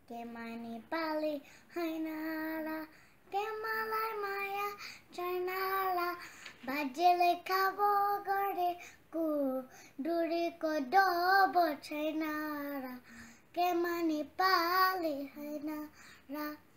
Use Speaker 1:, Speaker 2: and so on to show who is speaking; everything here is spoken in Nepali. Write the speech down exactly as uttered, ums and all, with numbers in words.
Speaker 1: के मा नेपाली हैना र के मलाई माया छैन र बाजेले खाबो गरेको डुरीको डबो छैन र के मा नेपाली हैन र